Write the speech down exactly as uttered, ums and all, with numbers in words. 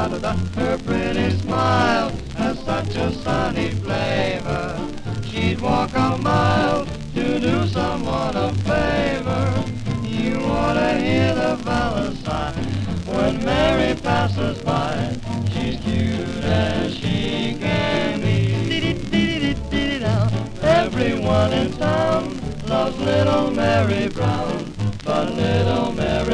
da-da-da. Her pretty smile has such a sunny flavor. She'd walk a mile to do someone a favor. You ought to hear the fella sigh when Mary passes by. She's cute as she can be. Everyone in town loves little Mary Brown, but little Mary